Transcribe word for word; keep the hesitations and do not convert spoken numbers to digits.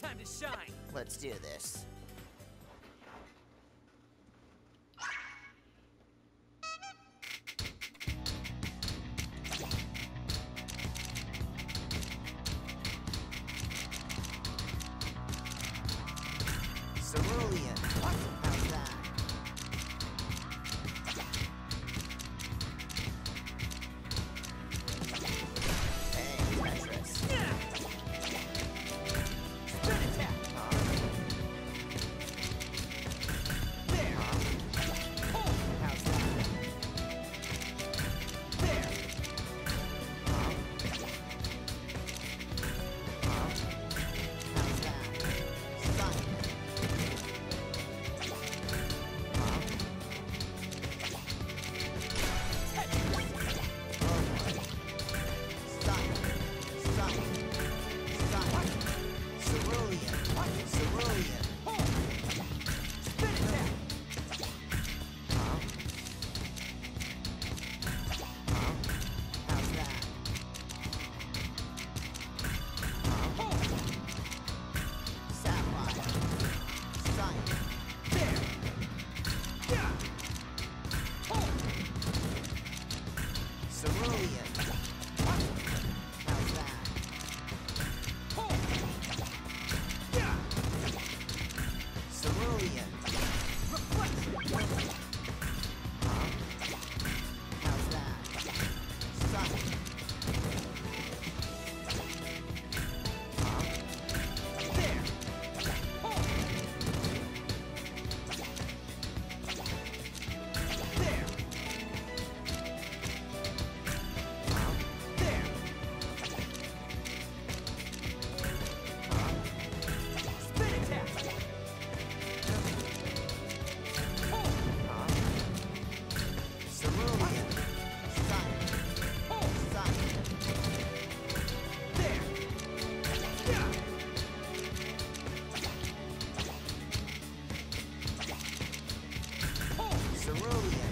time to shine. Let's do this. Cerulean. How's that? Hey, Tetris. Yeah. Spin attack. Huh? There. Pull. How's that? There. Huh? Huh? How's that? Sun. Huh? Tetris. Oh boy. Sun. Sun. Sun. Cerulean. Cerulean. Pull. Spin attack. Huh? Huh? How's that? Huh? Pull. Sapphire. Sun. There. Yeah. Pull. Cerulean. How's that? Pull. Yeah. Cerulean. Reflection. Huh? How's that? Sun. Huh? There. Pull. There. Huh? There. Huh? Spin attack. Pull. Huh? Cerulean. Sun. Pull. Sun. There. Yeah. Pull. Cerulean.